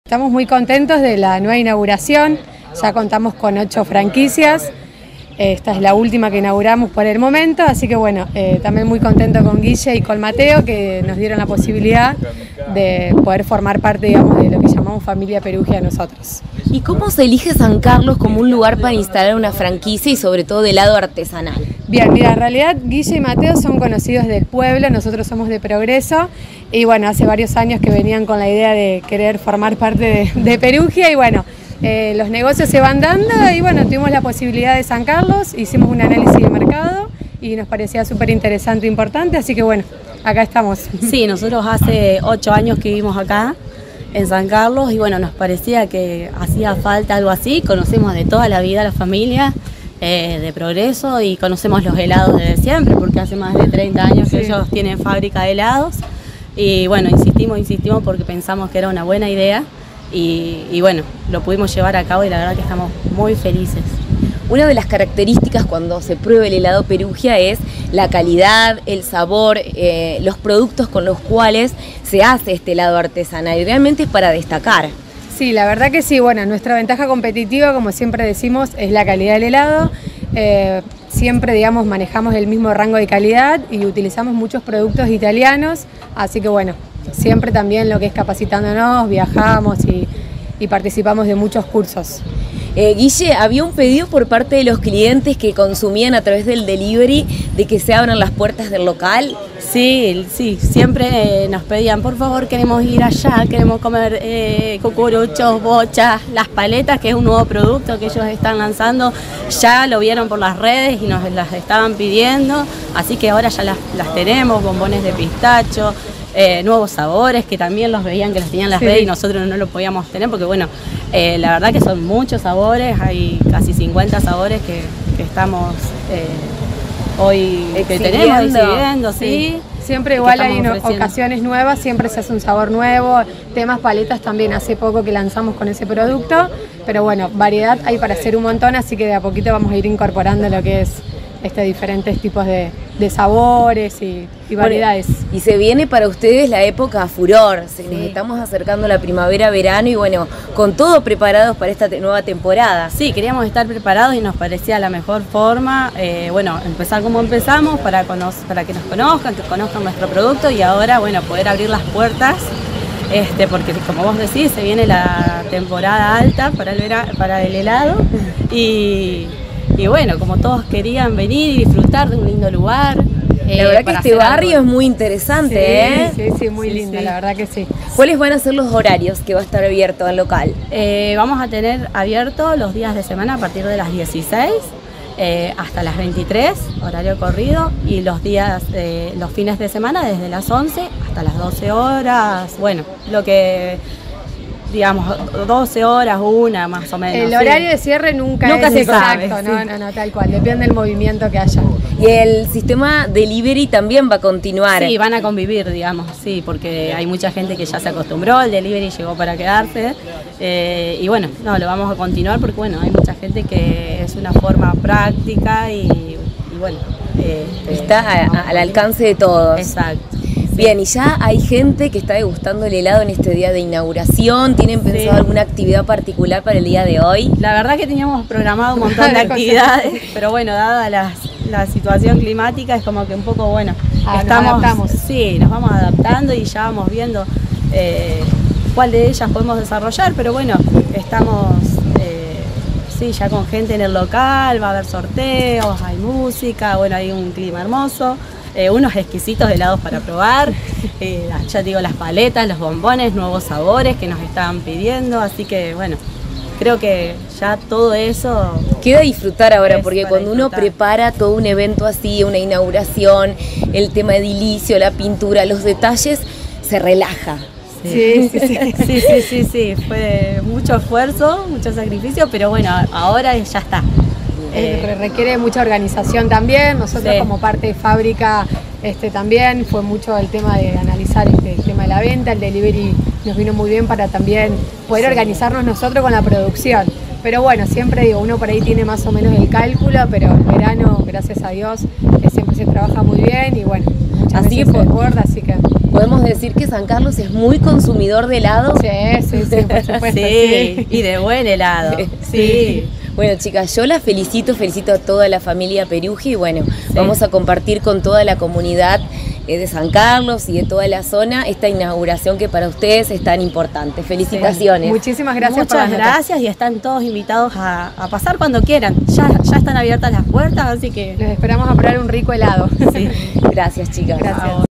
Estamos muy contentos de la nueva inauguración, ya contamos con 8 franquicias, esta es la última que inauguramos por el momento, así que bueno, también muy contento con Guille y con Mateo que nos dieron la posibilidad de poder formar parte, digamos, de lo que llamamos Familia Perugia nosotros. ¿Y cómo se elige San Carlos como un lugar para instalar una franquicia y sobre todo de helado artesanal? Bien, mira, en realidad Guille y Mateo son conocidos del pueblo, nosotros somos de Progreso y bueno, hace varios años que venían con la idea de querer formar parte de Perugia y bueno, los negocios se van dando y bueno, tuvimos la posibilidad de San Carlos, hicimos un análisis de mercado y nos parecía súper interesante e importante, así que bueno, acá estamos. Sí, nosotros hace 8 años que vivimos acá en San Carlos y bueno, nos parecía que hacía falta algo así, conocemos de toda la vida a la familia de Progreso y conocemos los helados desde siempre porque hace más de 30 años que ellos tienen fábrica de helados y bueno, insistimos porque pensamos que era una buena idea y bueno, lo pudimos llevar a cabo y la verdad que estamos muy felices. Una de las características cuando se prueba el helado Perugia es la calidad, el sabor, los productos con los cuales se hace este helado artesanal y realmente es para destacar. Sí, la verdad que sí, bueno, nuestra ventaja competitiva, como siempre decimos, es la calidad del helado. Siempre, digamos, manejamos el mismo rango de calidad y utilizamos muchos productos italianos, así que bueno, siempre también lo que es capacitándonos, viajamos y participamos de muchos cursos. Guille, había un pedido por parte de los clientes que consumían a través del delivery de que se abran las puertas del local. Sí, siempre nos pedían, por favor, queremos ir allá, queremos comer cucuruchos, bochas, las paletas, que es un nuevo producto que ellos están lanzando, ya lo vieron por las redes y nos las estaban pidiendo, así que ahora ya las tenemos, bombones de pistacho, nuevos sabores que también los veían que los tenían en las redes y nosotros no lo podíamos tener porque bueno, la verdad que son muchos sabores, hay casi 50 sabores que estamos hoy exhibiendo, sí. Siempre igual hay ocasiones nuevas, siempre se hace un sabor nuevo, temas paletas también hace poco que lanzamos con ese producto, pero bueno, variedad hay para hacer un montón, así que de a poquito vamos a ir incorporando lo que es diferentes tipos de sabores y variedades. Bueno, y se viene para ustedes la época furor, nos estamos acercando a la primavera-verano y bueno, con todo preparados para esta nueva temporada. Sí, queríamos estar preparados y nos parecía la mejor forma, bueno, empezar como empezamos para que nos conozcan, que conozcan nuestro producto y ahora, bueno, poder abrir las puertas, porque como vos decís, se viene la temporada alta para el helado y bueno, como todos querían venir y disfrutar de un lindo lugar. La verdad que este barrio es muy interesante, Sí, muy lindo, la verdad que sí. ¿Cuáles van a ser los horarios que va a estar abierto al local? Vamos a tener abierto los días de semana a partir de las 16 hasta las 23, horario corrido, y los fines de semana desde las 11 hasta las 12 horas, bueno, lo que... digamos, 12 horas, una más o menos. El horario de cierre nunca es se exacto, sabe, no, tal cual, depende del movimiento que haya. Y el sistema delivery también va a continuar. Sí, van a convivir, digamos, sí, porque hay mucha gente que ya se acostumbró, el delivery llegó para quedarse, y bueno, no, lo vamos a continuar porque bueno, hay mucha gente que es una forma práctica y bueno. Está al alcance de todos. Exacto. Bien, y ya hay gente que está degustando el helado en este día de inauguración. ¿Tienen pensado alguna actividad particular para el día de hoy? La verdad que teníamos programado un montón de actividades, pero bueno, dada la situación climática es como que un poco, bueno, nos adaptamos. Sí, nos vamos adaptando y ya vamos viendo cuál de ellas podemos desarrollar, pero bueno, estamos ya con gente en el local, va a haber sorteos, hay música, bueno, hay un clima hermoso. Unos exquisitos helados para probar, ya digo, las paletas, los bombones, nuevos sabores que nos estaban pidiendo, así que bueno, creo que ya todo eso... Queda disfrutar ahora, porque cuando uno prepara todo un evento así, una inauguración, el tema edilicio, la pintura, los detalles, se relaja. Sí, fue mucho esfuerzo, mucho sacrificio, pero bueno, ahora ya está. Requiere mucha organización también, nosotros como parte de fábrica también fue mucho el tema de analizar el tema de la venta, el delivery nos vino muy bien para también poder organizarnos nosotros con la producción. Pero bueno, siempre digo, uno por ahí tiene más o menos el cálculo, pero el verano, gracias a Dios, siempre se trabaja muy bien y bueno, muchas veces se desborda, así que... podemos decir que San Carlos es muy consumidor de helado. Sí, por supuesto. Sí, y de buen helado. Sí. Bueno, chicas, yo las felicito a toda la familia Peruggi y bueno, vamos a compartir con toda la comunidad de San Carlos y de toda la zona esta inauguración que para ustedes es tan importante. Felicitaciones. Muchísimas gracias. Muchas gracias y están todos invitados a pasar cuando quieran. Ya están abiertas las puertas, así que les esperamos a probar un rico helado. sí. Gracias, chicas. Gracias.